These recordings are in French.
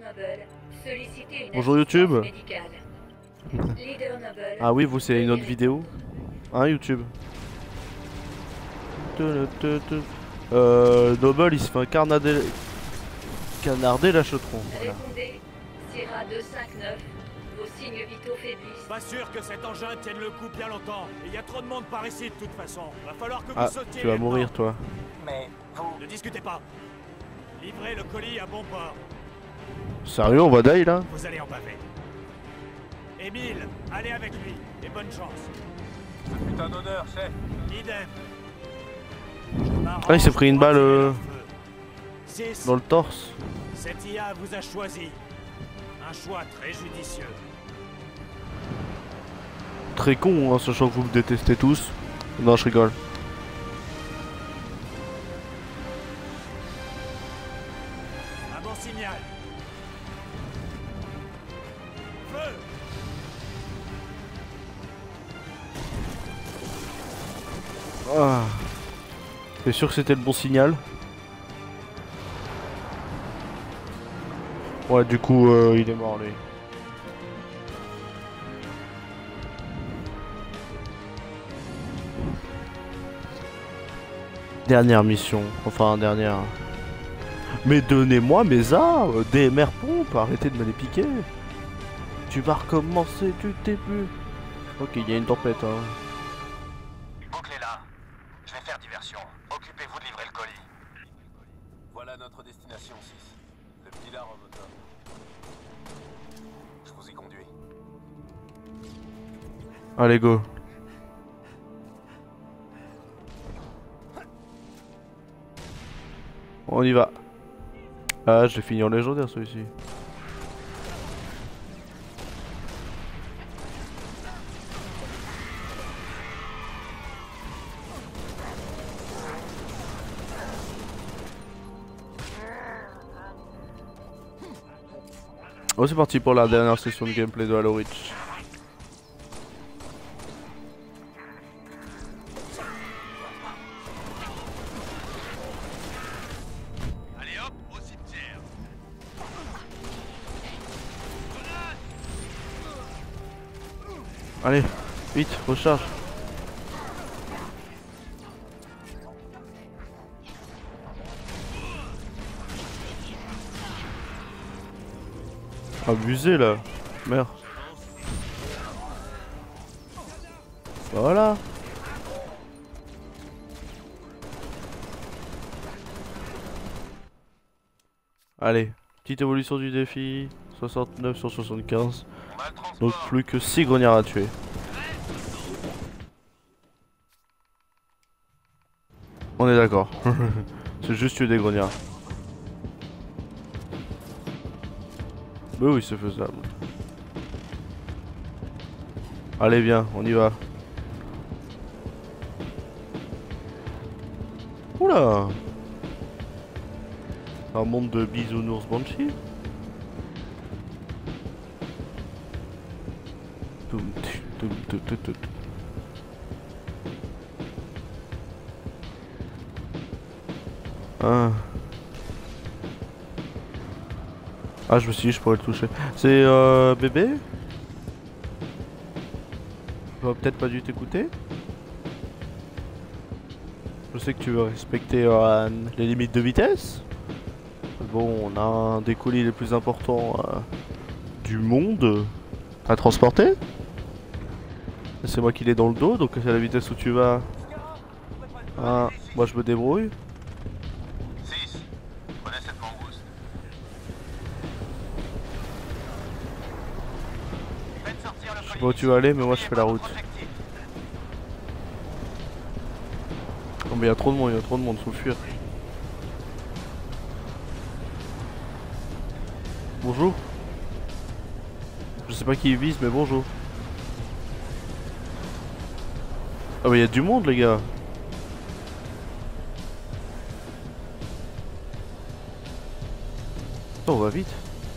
Bonjour YouTube. Ah oui, vous c'est une autre vidéo. Hein YouTube. Noble il se fait un canarder la chautron. Voilà. Sierra 259, vos signes vitaux faiblissent. Pas sûr que cet engin tienne le coup bien longtemps. Il y a trop de monde par ici de toute façon. Va falloir que vous sautiez. Tu vas mourir toi. Mais vous... Ne discutez pas. Livrez le colis à bon port. Sérieux, on va die là? Vous allez en baver. Émile, allez avec lui. Et bonne chance. Ce fut un honneur, chef. Idem. Ah il s'est pris une balle dans le torse. Cette IA vous a choisi. Un choix très judicieux. Très con, hein, sachant que vous me détestez tous. Non, je rigole. Un bon signal. Feu. Ah. T'es sûr que c'était le bon signal? Ouais, du coup, il est mort lui. Dernière mission, enfin dernière. Mais donnez-moi mes armes, DMR pompe, arrêtez de me les piquer. Tu vas recommencer, tu t'es plus. Ok, il y a une tempête hein. Une boucle est là. Je vais faire diversion. Occupez-vous de livrer le colis. Voilà notre destination 6. Le petit lard au moteur. Je vous y conduis. Allez go. On y va. Ah, je vais finir légendaire celui-ci. Oh, c'est parti pour la dernière session de gameplay de Halo Reach. Allez hop, au cimetière. Allez, vite, recharge. Abusé là, merde. Voilà. Allez, petite évolution du défi, 69 sur 75. Donc plus que 6 grognards à tuer. On est d'accord. C'est juste tuer des grognards. Bah oui, c'est faisable. Allez, viens, on y va. Oula! Un monde de bisounours Banshee. Ah. Ah, je me suis dit je pourrais le toucher. C'est bébé? J'aurais peut-être pas dû t'écouter. Je sais que tu veux respecter les limites de vitesse. Bon, on a un des colis les plus importants du monde à transporter. C'est moi qui l'ai dans le dos, donc à la vitesse où tu vas, moi je me débrouille. 6. Prenez cette mangouste. Faites sortir le Je sais colis. pas où tu vas aller, mais moi je fais la route. Non mais il y a trop de monde, faut fuir. Bonjour. Je sais pas qui il vise, mais bonjour. Ah bah il y a du monde les gars. Attends, on va vite.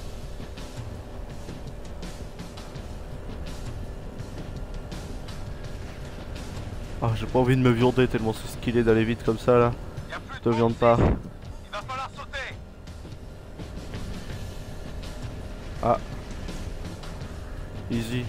Ah, j'ai pas envie de me viander tellement c'est skillé d'aller vite comme ça là. Te viande pas. Il va falloir sauter. Ah. Easy.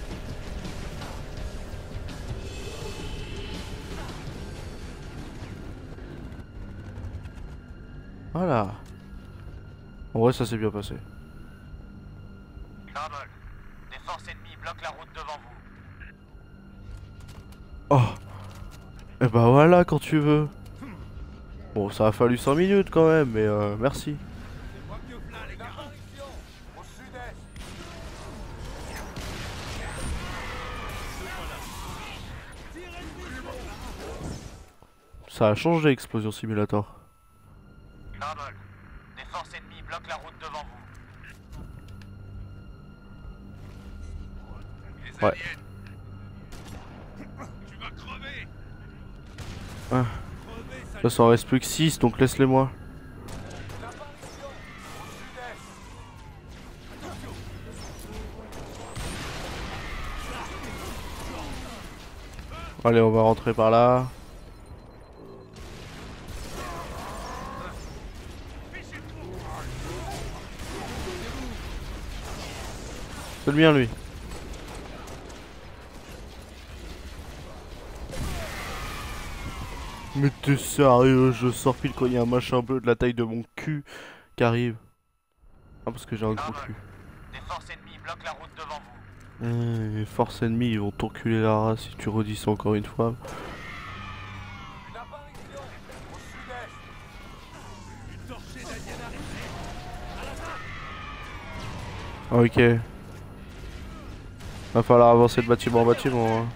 Voilà. En vrai, ça s'est bien passé. Noble, des forces ennemies bloquent la route devant vous. Oh. Et bah voilà quand tu veux. Bon, ça a fallu 5 minutes quand même, mais merci. Au sud-est. Ça a changé Explosion Simulator. Noble, des forces ennemies bloquent la route devant vous. Ouais. Tu vas crever. Ah. Crever, ça. Là, ça en reste plus que 6, donc laisse-les moi. L'apparition au sud-est. Allez, on va rentrer par là. C'est le mien, lui. Mais t'es sérieux, je sors pile quand il y a un machin bleu de la taille de mon cul qui arrive. Ah, parce que j'ai un gros cul. Des forces ennemies bloquent la route devant vous. Les forces ennemies, ils vont t'enculer la race si tu redis ça encore une fois. Une apparition au sud-est. Une torchée d'aliens Ok. arrivée. Va falloir avancer de bâtiment en bâtiment. Hein.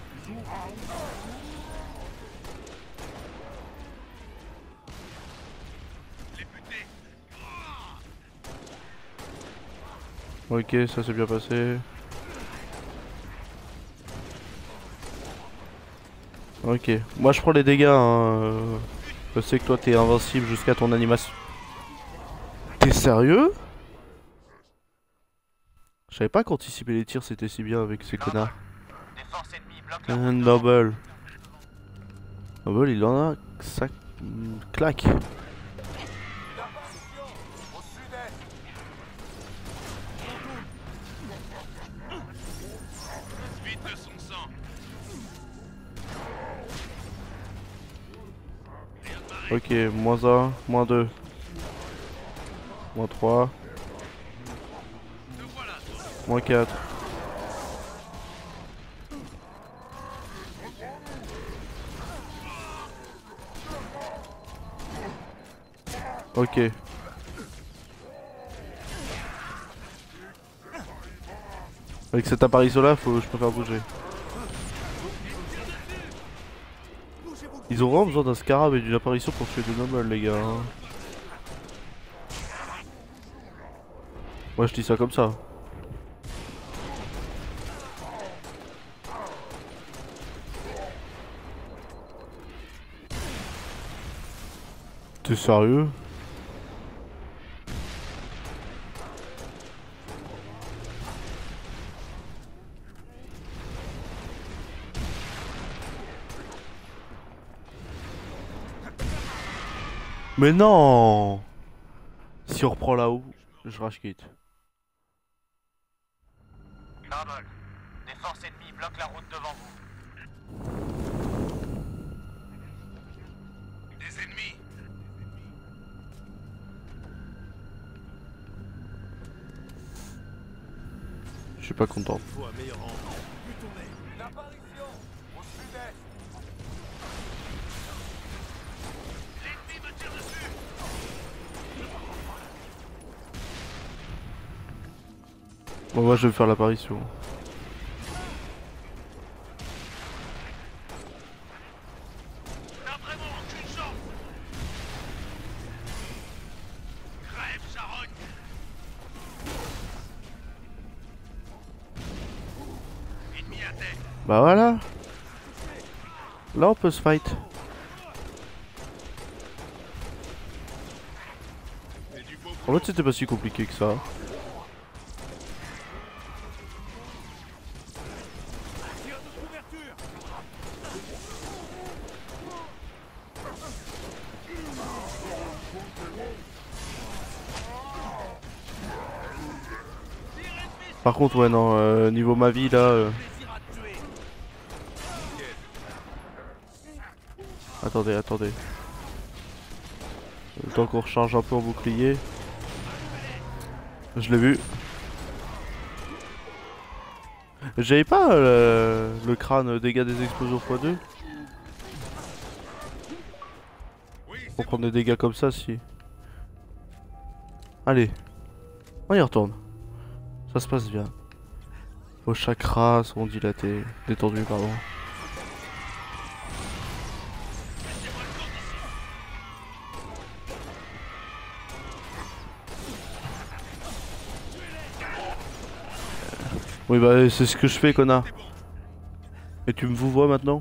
Les buter. Ok, ça s'est bien passé. Ok, moi je prends les dégâts. Hein. Je sais que toi t'es invincible jusqu'à ton animation. T'es sérieux? Je savais pas qu'anticiper les tirs c'était si bien avec ces connards. Des forces ennemies bloquent la route devant vous. Noble. Noble il en a. Ça claque. Une apparition au sud-est. Vite de son sang. Ok, moins 1, moins 2. Moins 3. Moins 4. Ok. Avec cette apparition là, je préfère bouger. Ils ont vraiment besoin d'un scarab et d'une apparition pour tuer des nobles les gars. Hein. Moi je dis ça comme ça. T'es sérieux? Mais non! Si on reprend là-haut, je rage quitte. Noble, des forces ennemies bloquent la route devant vous. Des ennemis. Je suis pas content. Faut un meilleur angle. Plus tourner. Une apparition au sud-est. L'ennemi me tire dessus. Bon, moi je vais faire l'apparition. T'as vraiment aucune chance. Crève, charogne. Ennemi à terre. Bah voilà. Là on peut se fight. C'est du beau. En fait c'était pas si compliqué que ça. Tire de couverture. Par contre, ouais, non, niveau ma vie là. Attendez, attendez. Le temps qu'on recharge un peu en bouclier. Je l'ai vu. J'avais pas le crâne dégâts des explosions x2 pour prendre des dégâts comme ça si. Allez, on y retourne. Ça se passe bien. Vos chakras sont dilatés, détendus, pardon. Oui bah c'est ce que je fais, connard. Et tu me vous vois maintenant?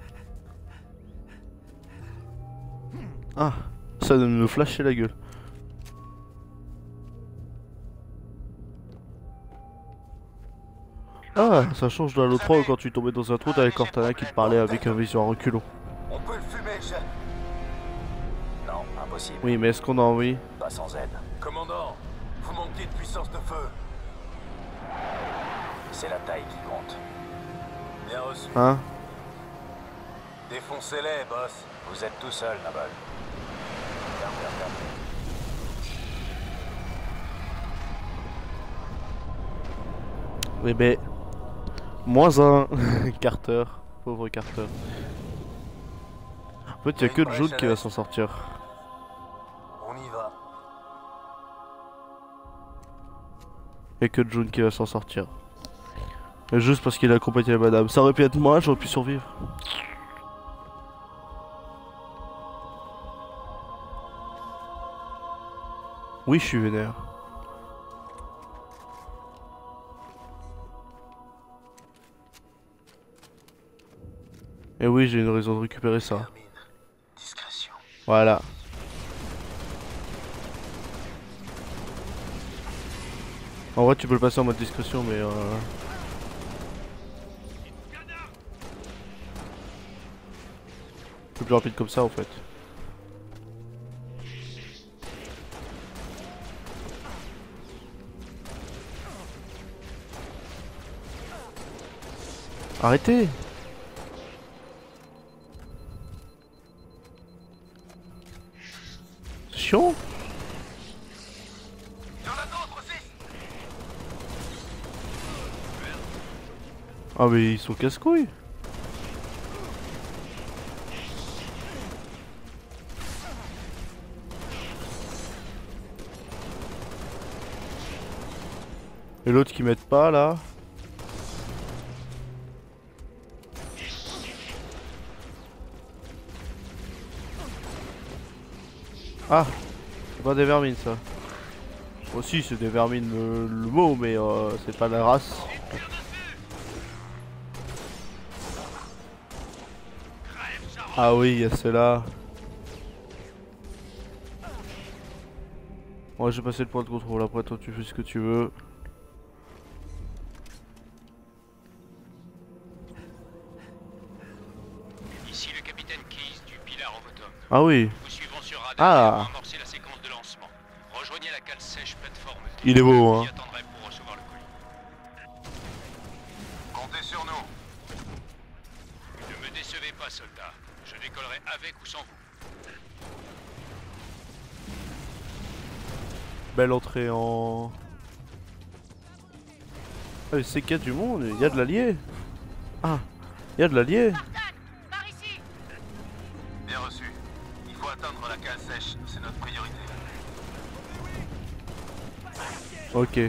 Ah, ça de me flasher la gueule. Ah, ça change de la l'autre fois quand tu tombais dans un trou avec Cortana qui te parlait avec un vision en reculon. On peut le fumer, chef. Non, impossible. Oui, mais est-ce qu'on a envie? Pas sans aide. Commandant, vous manquez de puissance de feu. C'est la taille qui compte. Bien reçu. Hein? Défoncez-les, boss. Vous êtes tout seul, Nabal. Ferme, ferme, ferme. Oui, mais... Moins un. Carter. Pauvre Carter. En fait, y'a que June qui va s'en sortir. On y va. Y'a que June qui va s'en sortir. Et juste parce qu'il a accompagné la madame. Ça aurait pu être moi, j'aurais pu survivre. Oui, je suis vénère. Et oui, j'ai une raison de récupérer ça. Discrétion. Voilà. En vrai, tu peux le passer en mode discrétion, mais c'est plus rapide comme ça, en fait. Arrêtez! C'est chiant! Ah mais ils sont casse-couilles. Et l'autre qui m'aide pas là. Ah, c'est pas des vermines ça. Aussi c'est des vermines le mot, mais c'est pas la race. Ah oui, il y a ceux-là. Moi j'ai passé le point de contrôle, après toi tu fais ce que tu veux. Ici le capitaine Keyes du Pilar Robotom. Ah oui. Vous suivons sur radar Ah. pour amorcer la séquence de lancement. Rejoignez la cale sèche plateforme. Il est beau, hein. J'y attendrai pour recevoir le colis. Comptez sur nous. Ne me décevez pas, soldat. Je décollerai avec ou sans vous. Belle entrée en... Ah, c'est qu'il y a du monde, il y a de l'allié. Ah, il y a de l'allié. Par ici. Bien reçu. Il faut atteindre la cale sèche. C'est notre priorité. Ok.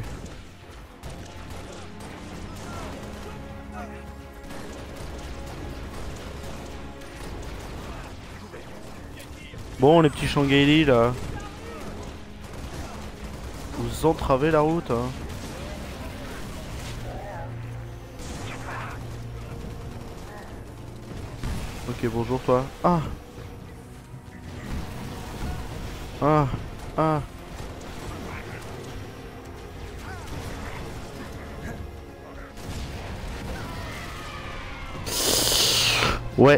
Bon, les petits Shanghaili là. Vous entravez la route, hein. Ok, bonjour toi. Ah. Ah. Ah. Ouais.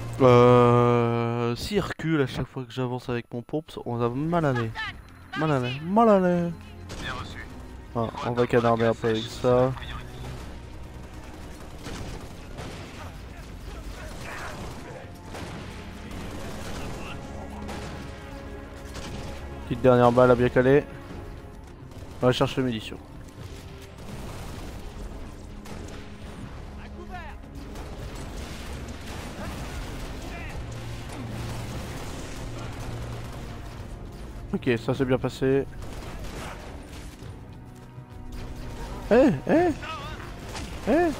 S'il recule à chaque fois que j'avance avec mon pompe, on a mal à nez. Mal à nez. Mal à nez. Bien reçu. Ah, on va canarder un peu avec ça. Petite dernière balle à bien caler. On va chercher les munitions. Ok, ça s'est bien passé. Eh, eh, eh,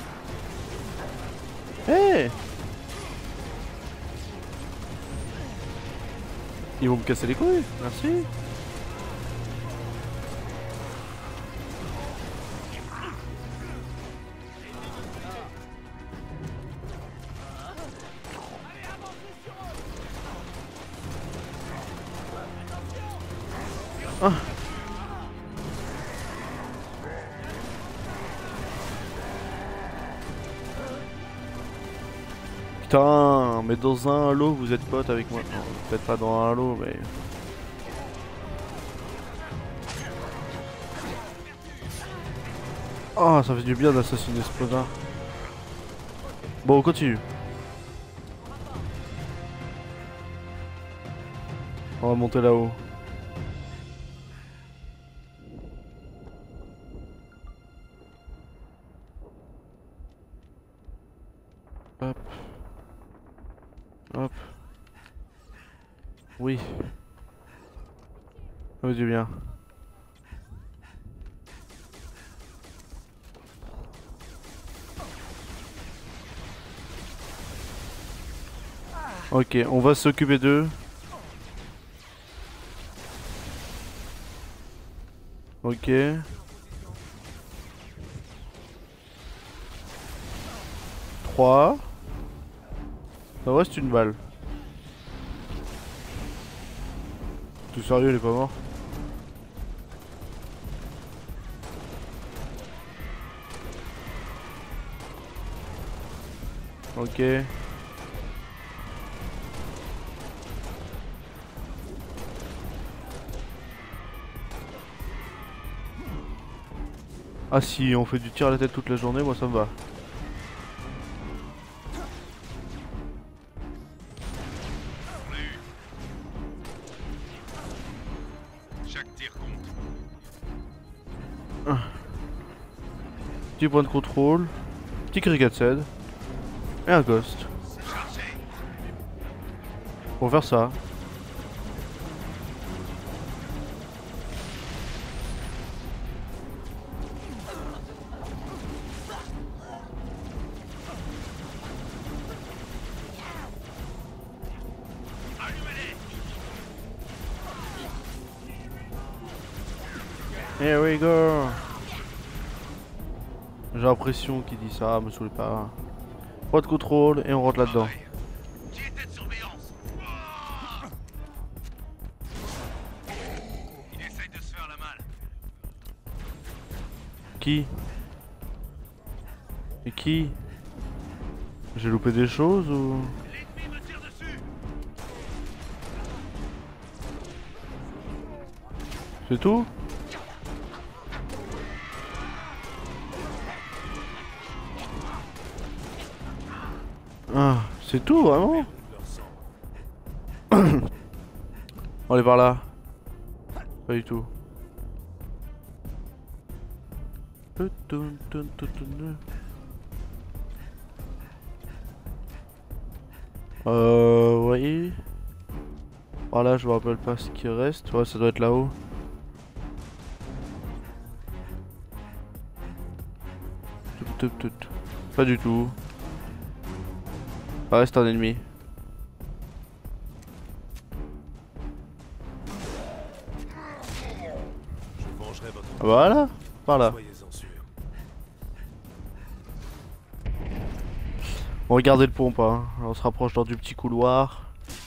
eh. Ils vont me casser les couilles, merci. Ah. Putain, mais dans un halo vous êtes potes avec moi. Non, peut-être pas dans un halo, mais... Oh, ça fait du bien d'assassiner ce connard. Bon, on continue. On va monter là-haut. Hop. Hop. Oui. Ça fait du bien. Ok, on va s'occuper d'eux. Ok. 3. Ça reste une balle. Tout sérieux, il est pas mort. Ok. Ah si on fait du tir à la tête toute la journée, moi ça me va. Chaque tir compte. Petit point de contrôle. Petit cricket set. Et un ghost. Pour faire ça. Here we go. J'ai l'impression qu'il dit ça, me saoulez pas. Point de contrôle et on rentre là-dedans. Unité de surveillance. Il essaye de se faire la malle. Qui? Et qui? J'ai loupé des choses ou... L'ennemi me tire dessus. C'est tout? Ah, c'est tout vraiment? On est par là. Pas du tout. Oui. Par là, je me rappelle pas ce qui reste. Ouais, ça doit être là-haut. Pas du tout. Ça reste un ennemi. Je vengerai votre... Voilà, par là. Soyez-en sûrs. On regardez le pompe, hein. On se rapproche dans du petit couloir.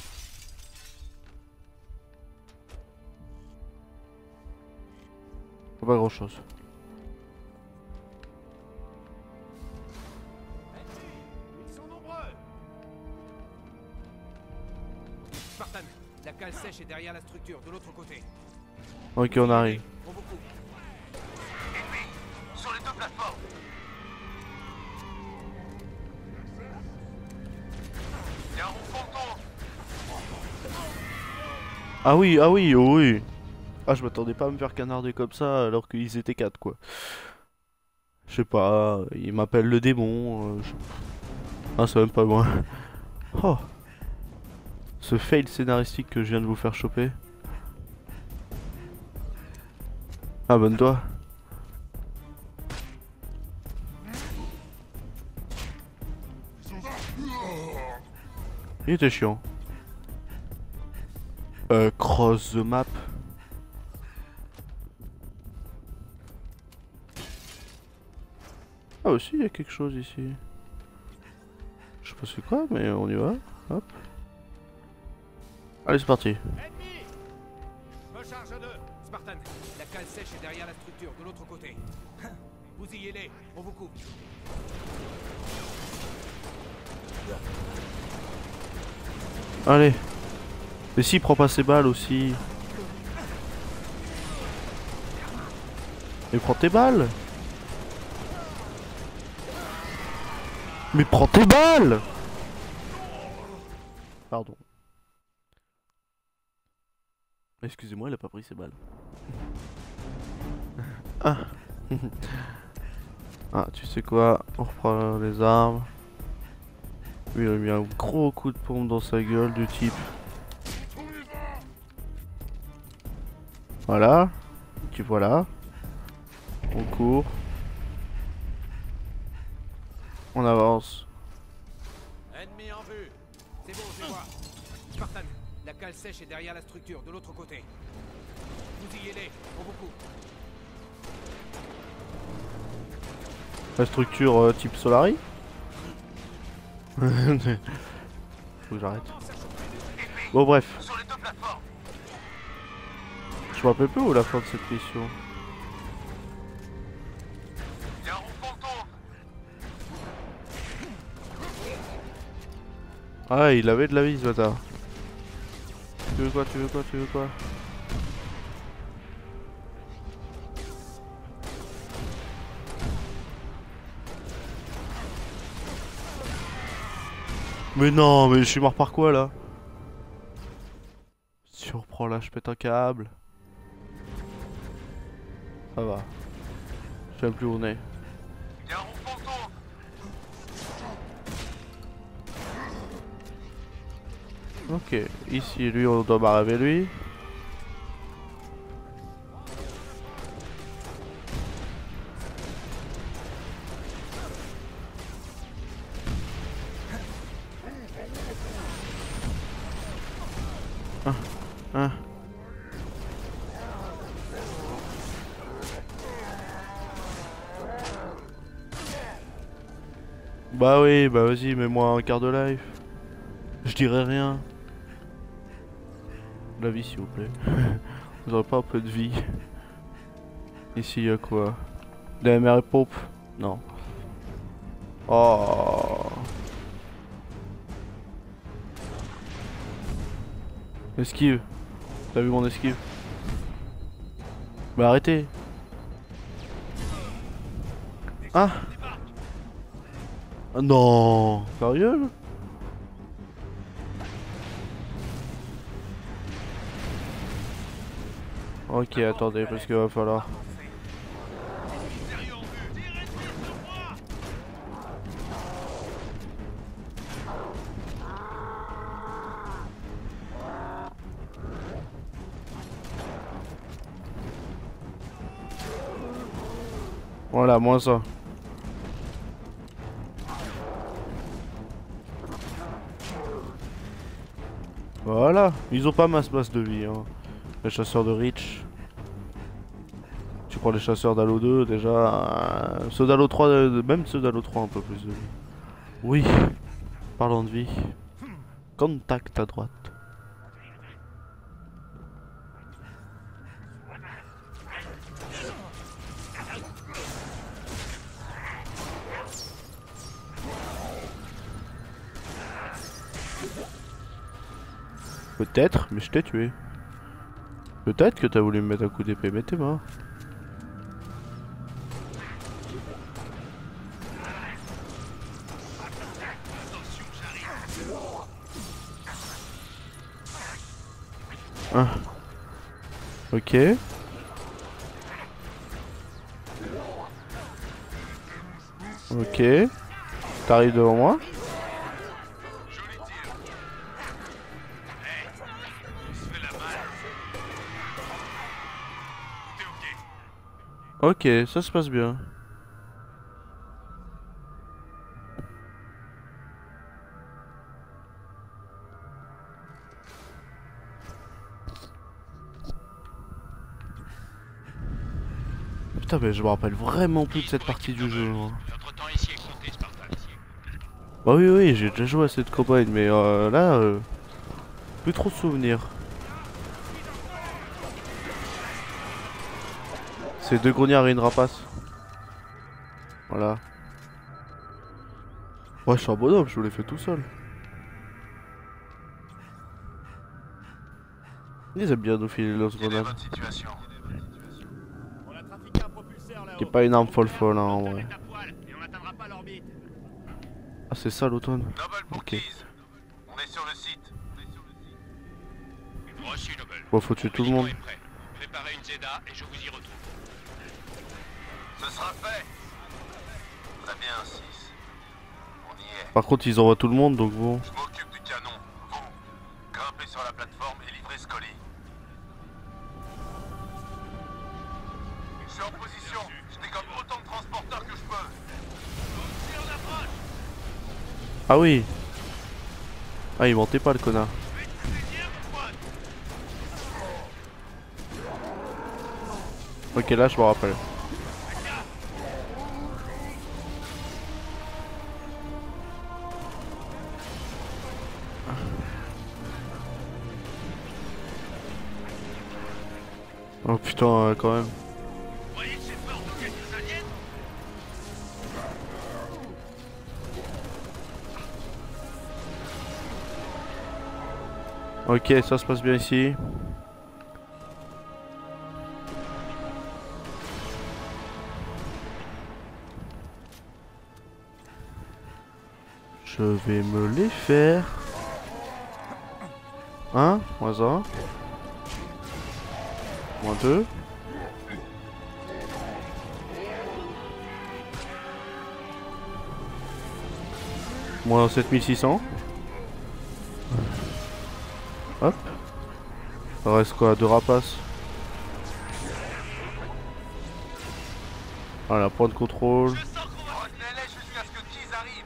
Pas grand chose. Ils sont nombreux. Spartan, la cale sèche est derrière la structure, de l'autre côté. Ok, on arrive. On vous coupe. deux plateformes. Il y a un roux fantôme. Ah oui, ah oui, oh oui. Ah, je m'attendais pas à me faire canarder comme ça alors qu'ils étaient 4 quoi. Je sais pas, il m'appelle le démon. Ah, c'est même pas moi. Oh. Ce fail scénaristique que je viens de vous faire choper. Abonne-toi. Il était chiant. Cross the map. Ah aussi, il y a quelque chose ici. Je sais pas c'est quoi, mais on y va. Hop. Allez, c'est parti. Ennemi! Me charge 2. Spartan, la cale sèche est derrière la structure, de l'autre côté. Vous y allez, on vous couvre. Allez. Mais si, prends pas ses balles aussi. Mais prends tes balles. Mais prends tes balles. Pardon. Excusez-moi, il a pas pris ses balles. Ah. Ah, tu sais quoi? On reprend les armes. Lui, il a mis un gros coup de pompe dans sa gueule du type. Voilà. Tu voilà. On court. On avance. Ennemi en vue. C'est bon, je vois. Spartan, la cale sèche est derrière la structure, de l'autre côté. Vous y allez, on vous couvre. La structure type Solari. Faut que j'arrête. Bon bref. Sur les deux plateformes. Je me rappelle plus où est la fin de cette mission. Il y a un roux fantôme. Ah, il avait de la vie ce bâtard. Tu veux quoi, tu veux quoi, tu veux quoi? Mais non, mais je suis mort par quoi là? Si on reprend là, je pète un câble. Ça va. Je sais même plus où on est. Il y a un roux fantôme. Ok, ici lui on doit m'arriver lui. Hein. Bah oui, bah vas-y, mets-moi un quart de life. Je dirais rien. La vie s'il vous plaît. Vous aurez pas un peu de vie? Ici il y a quoi? La MR pompe? Non. Oh. Esquive. T'as vu mon esquive? Bah arrêtez. Ah. Ah non. Sérieux? Ok, attendez, parce qu'il va falloir... Voilà, moins ça. Voilà, ils ont pas masse de vie, hein. Les chasseurs de Reach. Tu prends les chasseurs d'Halo 2, déjà... ceux d'Halo 3, même ceux d'Halo 3 un peu plus de vie. Oui, parlant de vie. Contact à droite. Peut-être, mais je t'ai tué. Peut-être que t'as voulu me mettre un coup d'épée, mais t'es mort. Ah. Ok. Ok. T'arrives devant moi. Joli tir. Hey, il se fait la malle. Tout est ok. Ok, ça se passe bien. Putain, mais je me rappelle vraiment plus de cette partie du jeu, moi. Notre temps ici est compté, Spartan. Bah oui, oui, j'ai déjà joué à cette campagne, mais là, plus trop de souvenirs. C'est deux grognards et une rapace. Voilà. Ouais, je suis un bonhomme, je vous l'ai fait tout seul. Ils aiment bien nous filer leurs Quelle est grenades. votre situation? On a trafiqué un propulseur là-haut. Qui est pas une arme folle hein, en vrai. Avec la poêle, et on n'atteindra pas l'orbite. Ah, c'est ça l'automne. Noble pour Ok. Keys. On est sur le site. Reçu, Noble. Bon, faut tuer tout le monde. Est prêt. Préparez une Zeda et je vous y retrouve. Ce sera fait. Très bien, 6. On y est. Par contre, ils envoient tout le monde, donc bon. Je m'occupe du canon. Vous, grimpez sur la plateforme et livrez ce colis. Je suis en position. Je décolle autant de transporteurs que je peux. Ah oui. Ah, il mentait pas le connard. Ok, là, je me rappelle. Oh putain, quand même. Ok, ça se passe bien ici. Je vais me les faire. Un, moins un. Moins deux. Moins 7600. Hop. Il reste quoi? Deux rapaces. Voilà, point de contrôle. Retenez-les jusqu'à ce que Keys arrive.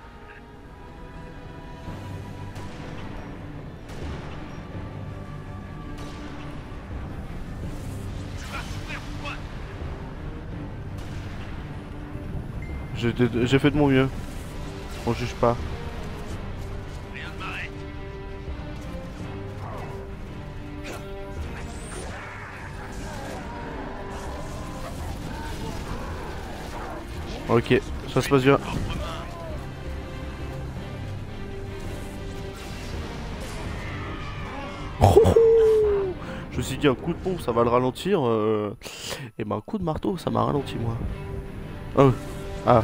J'ai fait de mon mieux. On juge pas. Rien ne m'arrête. Ok, ça se passe bien. Je me suis dit un coup de pompe ça va le ralentir et ben un coup de marteau ça m'a ralenti moi. Oh. Ah.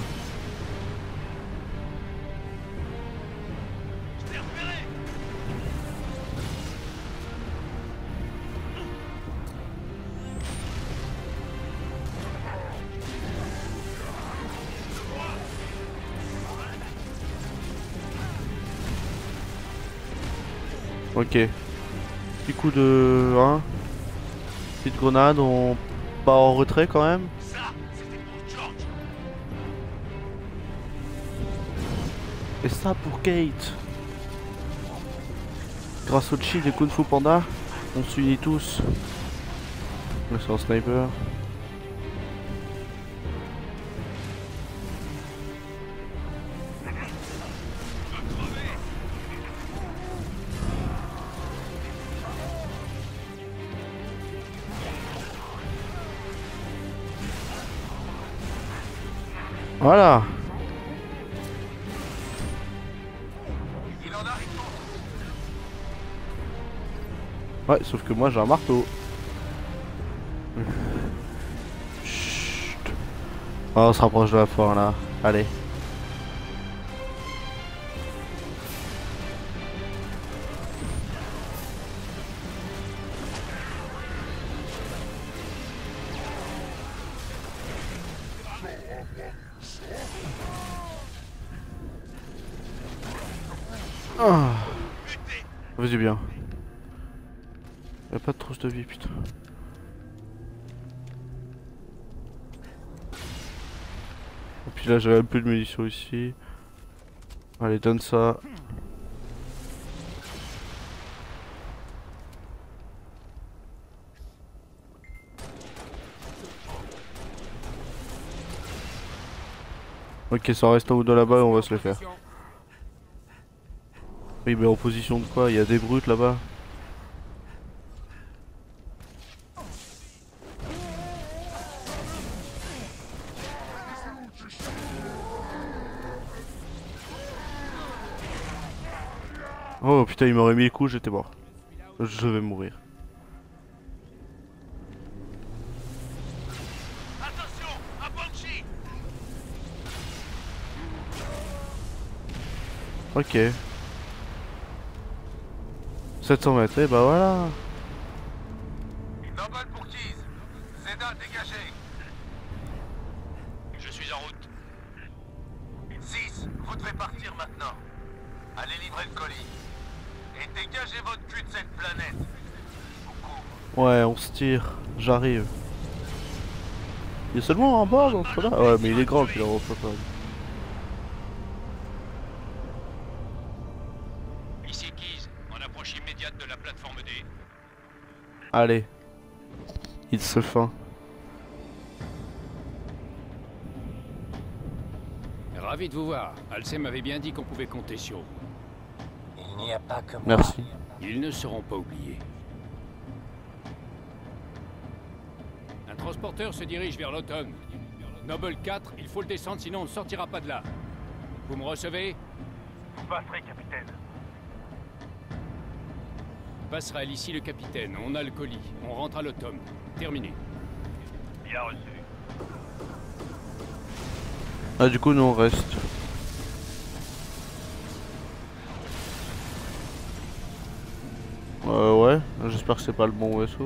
Ok. Petit coup de... Hein. Petite grenade, on part en retrait quand même. Ça, c'était pour George. Et ça pour Kate. Grâce au chi de Kung Fu Panda, on s'unit tous. Là c'est un sniper. Voilà. Il en arrive d'autres. Ouais, sauf que moi j'ai un marteau. Chut. Oh, on se rapproche de la fin là. Allez. Ah. Vas-y bien. Y'a pas de trousse de vie, putain. Et puis là j'avais un peu de munitions ici. Allez, donne ça. Ok, ça reste en haut de là-bas et on va se le faire. Oui, mais en position de quoi? Il y a des brutes là-bas. Oh putain, il m'aurait mis le coup, j'étais mort. Je vais mourir. Attention, un Banshee! Ok. 700 mètres, et bah voilà. Noble pour Keys. Zeda dégagé. Je suis en route. 6, vous devez partir maintenant. Allez livrer le colis. Et dégagez votre cul de cette planète. Ouais, on se tire. J'arrive. Il y a seulement un bord entre là. Ouais, mais il est grand, puis là, on peut pas. Ici Keys, en approche immédiate de la plateforme D. Allez. Il se fin. Ravi de vous voir. Halsey m'avait bien dit qu'on pouvait compter sur vous. Il n'y a pas que moi. Merci. Ils ne seront pas oubliés. Un transporteur se dirige vers l'automne. Noble 4, il faut le descendre, sinon on ne sortira pas de là. Vous me recevez? Vous passerez, capitaine. Passera ici le capitaine, on a le colis. On rentre à l'automne. Terminé. Bien reçu. Ah, du coup, nous on reste. Ouais, j'espère que c'est pas le bon vaisseau.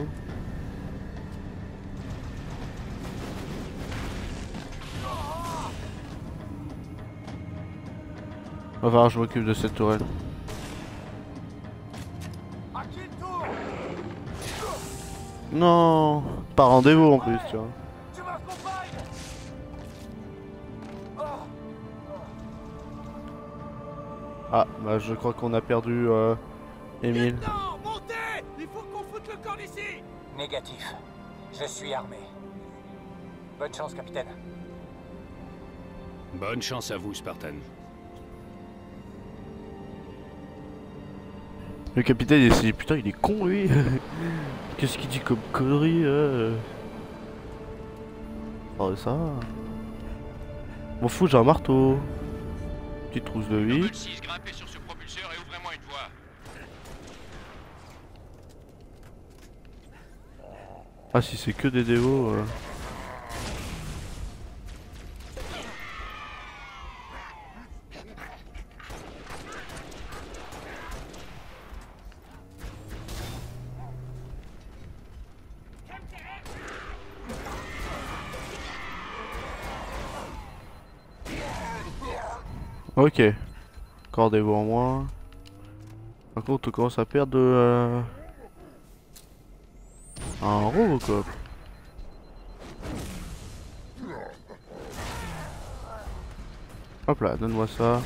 Va falloir que je m'occupe de cette tourelle. Non, pas rendez-vous en plus, tu vois. Tu m'accompagnes. Ah, bah je crois qu'on a perdu Emile. Non, montez! Il faut qu'on foute le camp d'ici! Négatif. Je suis armé. Bonne chance, capitaine. Bonne chance à vous, Spartan. Le capitaine il s'est dit putain il est con lui. Qu'est-ce qu'il dit comme connerie Oh ça. M'en fous, j'ai un marteau. Petite trousse de vie. Noble 6, grimpez sur ce propulseur et ouvrez-moi une voie. Ah si c'est que des dévos. Ok. Encore des voix en moins. Par contre on commence à perdre de un Robocop. Hop là, donne-moi ça.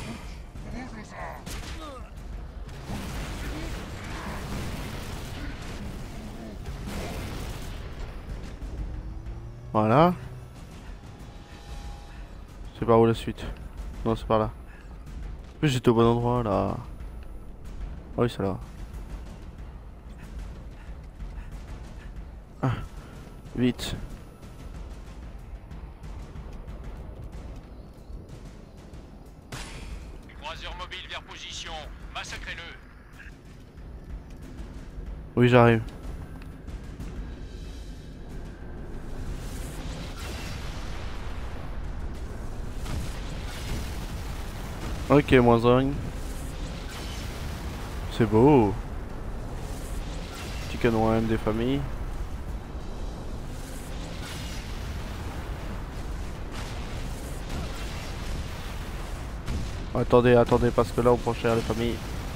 Voilà. C'est par où la suite? Non, c'est par là. En plus j'étais au bon endroit là. Ah oui, c'est là. Ah, vite. Croiseur mobile vers position. Massacrez-le. Oui, j'arrive. Ok, moins un. C'est beau. Petit canon AM des familles. Attendez, attendez, parce que là on prend cher les familles.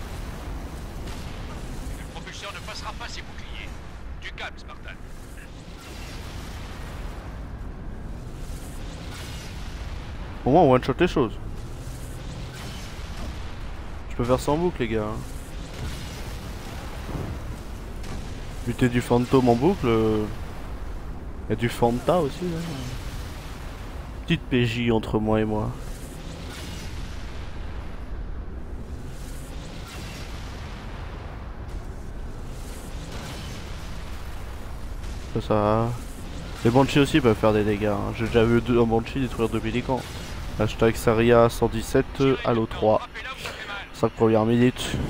Le propulseur ne passera pas ses boucliers. Du calme, Spartan. Au moins on one shot les choses. Je peux faire ça en boucle les gars. Hein. Buter du fantôme en boucle. Y a du Fanta aussi. Hein. Petite PJ entre moi et moi. Ça. Les Banshees aussi peuvent faire des dégâts. Hein. J'ai déjà vu un Banshee détruire 2 millicans. Hashtag Saria 117 Halo 3. 5 premières minutes. Vous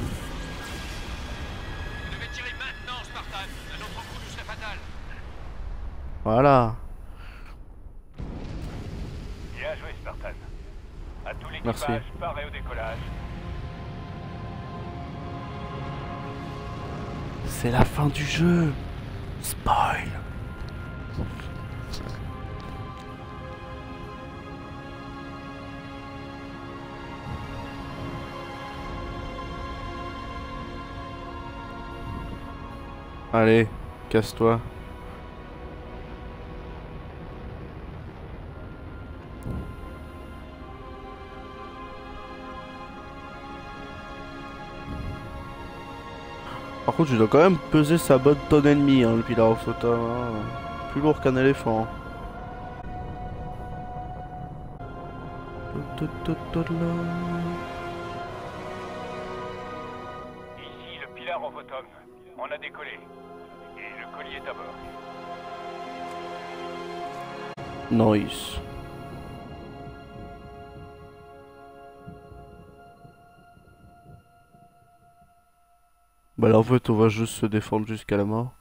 devez tirer maintenant, Spartan. Un autre coup nous serait fatal. Voilà. Bien joué, Spartan. À tout Merci. l'équipage, paré au décollage. C'est la fin du jeu. Spoil. Allez, casse-toi. Par contre, je dois quand même peser sa bonne tonne et demie, hein, le Pillar of Autumn. Hein. Plus lourd qu'un éléphant. Ici, le Pillar of Autumn. On a décollé. Et le colis est à bord. Nice. Bah là en fait on va juste se défendre jusqu'à la mort.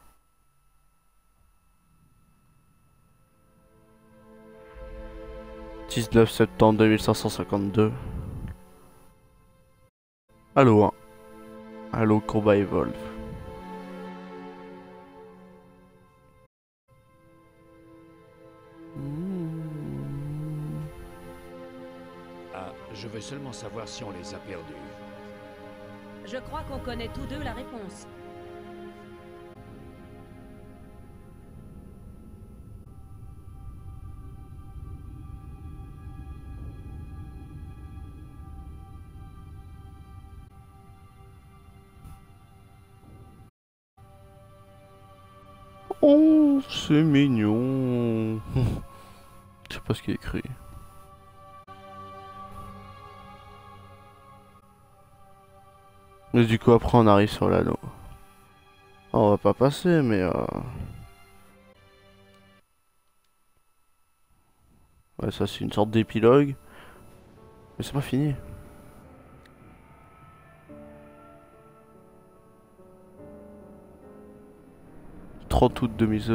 « 19 septembre 2552. Halo 1. Halo Combat Evolve. Ah, je veux seulement savoir si on les a perdus. Je crois qu'on connaît tous deux la réponse. Oh, c'est mignon. Je sais pas ce qu'il y a écrit. Mais du coup après on arrive sur l'anneau. On va pas passer mais ouais ça c'est une sorte d'épilogue. Mais c'est pas fini. « 30 août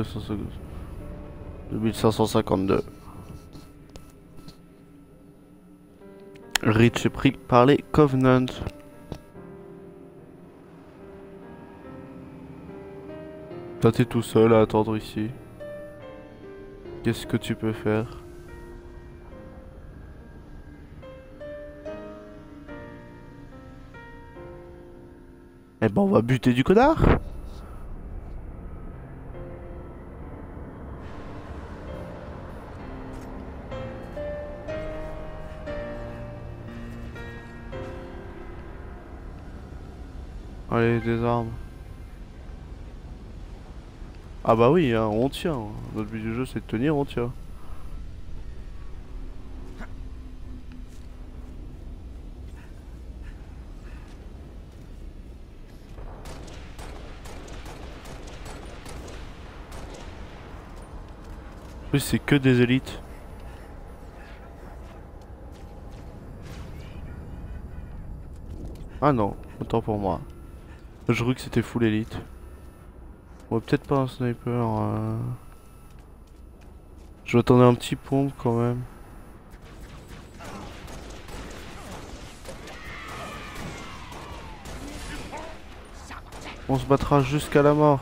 2552. Reach est pris par les Covenant. Toi t'es tout seul à attendre ici. Qu'est-ce que tu peux faire? Eh ben on va buter du connard. Allez, des armes. Ah bah oui, hein, on tient. Notre but du jeu c'est de tenir, on tient. Oui, c'est que des élites. Ah non, autant pour moi. Je crois que c'était full élite. Ouais, peut-être pas un sniper. Je vais attendre un petit pompe quand même. On se battra jusqu'à la mort.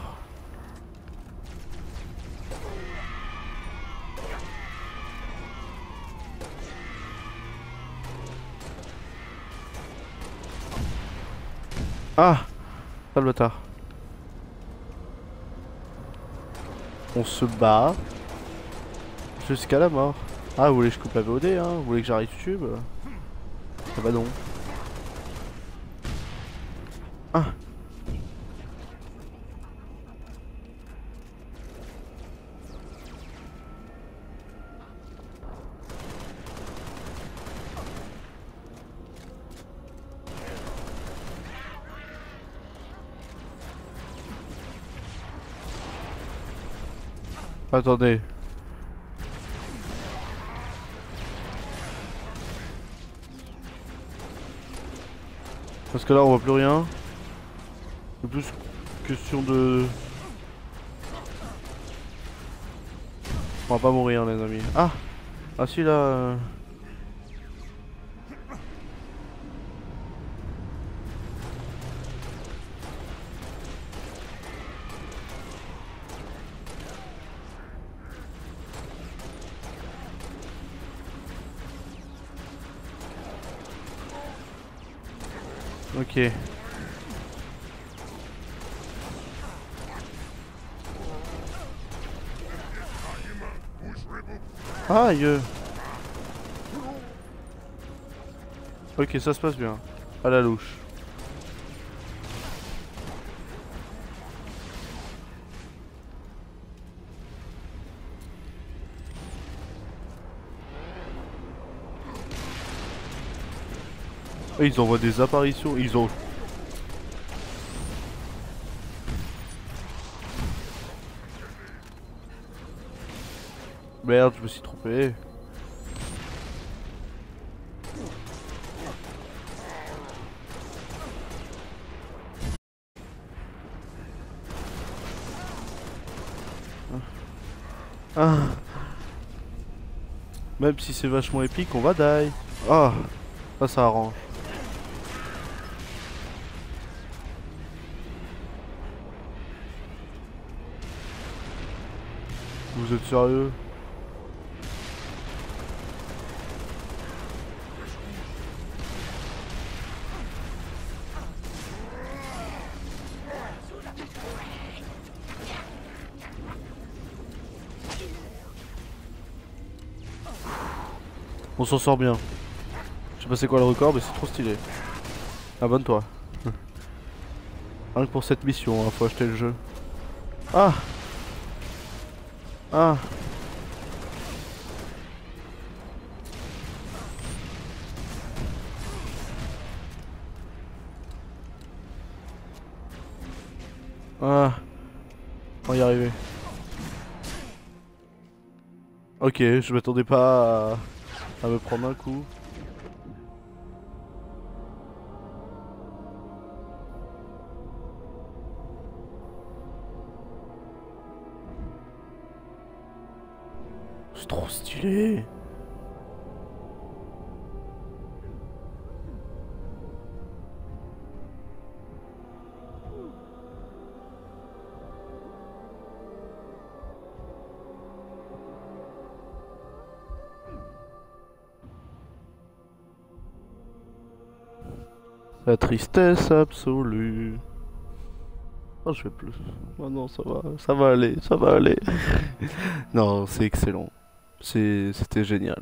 Ah, pas le bâtard. On se bat jusqu'à la mort. Ah, vous voulez que je coupe la VOD, hein? Vous voulez que j'arrête YouTube? Ah bah non. Ah. Attendez. Parce que là on voit plus rien. C'est plus question de... On va pas mourir les amis. Ah. Ah si là... Ok. Aïe. Ok, ça se passe bien. À la louche. Et ils envoient des apparitions, ils ont... Merde, je me suis trompé. Ah. Même si c'est vachement épique, on va die. Ah, ça arrange. Vous êtes sérieux? On s'en sort bien. Je sais pas c'est quoi le record mais c'est trop stylé. Abonne-toi. Rien que pour cette mission, hein, faut acheter le jeu. Ah. Ah. Ah. On va y arriver. Ok, je m'attendais pas à me prendre un coup. C'est trop stylé. La tristesse absolue. Oh, je vais plus. Oh non, ça va aller, ça va aller. Non, c'est excellent. C'était génial.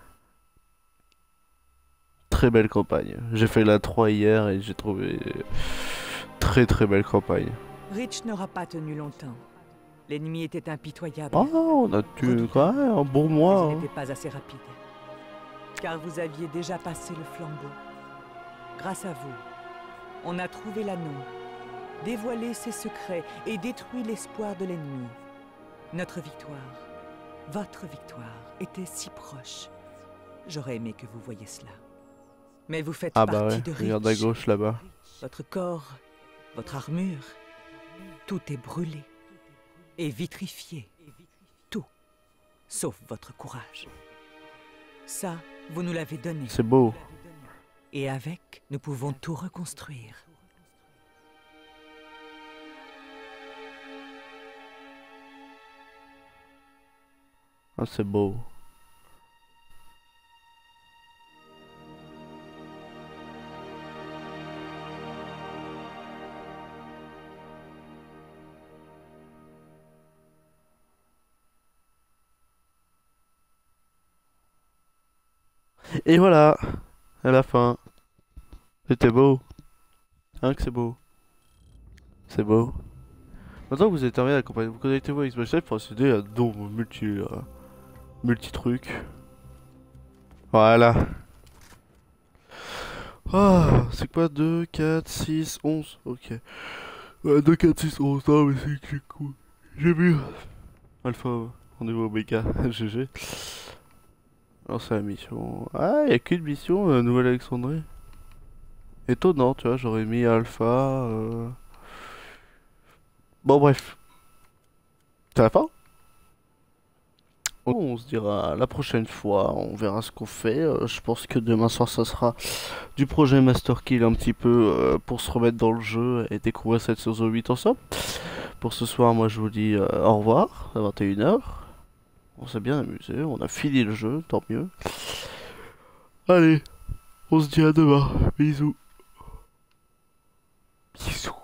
Très belle campagne. J'ai fait la 3 hier et j'ai trouvé très belle campagne. Reach n'aura pas tenu longtemps. L'ennemi était impitoyable. Oh, on a tué quand même un bon mois. Mais il n'était pas assez rapide. Car vous aviez déjà passé le flambeau. Grâce à vous, on a trouvé l'anneau, dévoilé ses secrets et détruit l'espoir de l'ennemi. Notre victoire, votre victoire, était si proche. J'aurais aimé que vous voyiez cela. Mais vous faites bah partie ouais, de Reach. regarde à gauche là-bas. Votre corps, votre armure, tout est brûlé et vitrifié. Tout, sauf votre courage. Ça, vous nous l'avez donné. C'est beau. Et avec, nous pouvons tout reconstruire. Ah, c'est beau. Et voilà, à la fin. C'était beau. Hein que c'est beau. C'est beau. Maintenant que vous avez terminé la campagne, vous connectez-vous à Xbox Live pour accéder à dons multi-trucs. Voilà. Ah, c'est quoi 2, 4, 6, 11. Ok. 2, 4, 6, 11. Ah, mais c'est cool. J'ai vu. Alpha, rendez-vous Omega. GG. Alors, c'est la mission. Ah, il a qu'une mission, Nouvelle-Alexandrie. Étonnant, tu vois, j'aurais mis Alpha. Bon, bref. C'est la fin. On se dira la prochaine fois, on verra ce qu'on fait. Je pense que demain soir, ça sera du projet Master Kill un petit peu pour se remettre dans le jeu et découvrir cette saison 8 ensemble. Pour ce soir, moi je vous dis au revoir à 21h. On s'est bien amusé, on a fini le jeu, tant mieux. Allez, on se dit à demain. Bisous. Bisous.